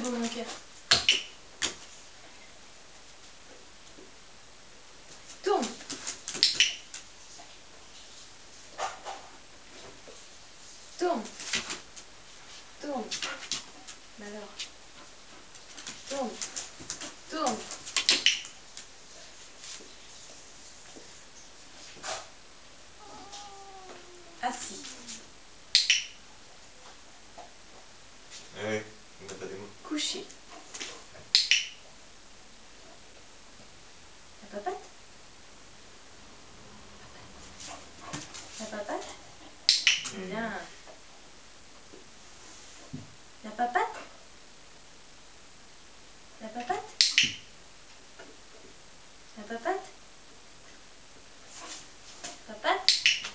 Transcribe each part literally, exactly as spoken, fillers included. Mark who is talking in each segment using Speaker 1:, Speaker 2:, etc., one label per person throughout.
Speaker 1: beau mon cœur. Tourne. Tourne. Tourne. Mais alors. Tourne. Tourne. Assis.
Speaker 2: Ah oui, on n'a pas des mots.
Speaker 1: Couché. La papate. La papate. Bien. La papate. La papate. La papate. Papate.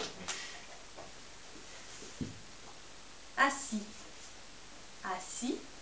Speaker 1: Assis. Assis.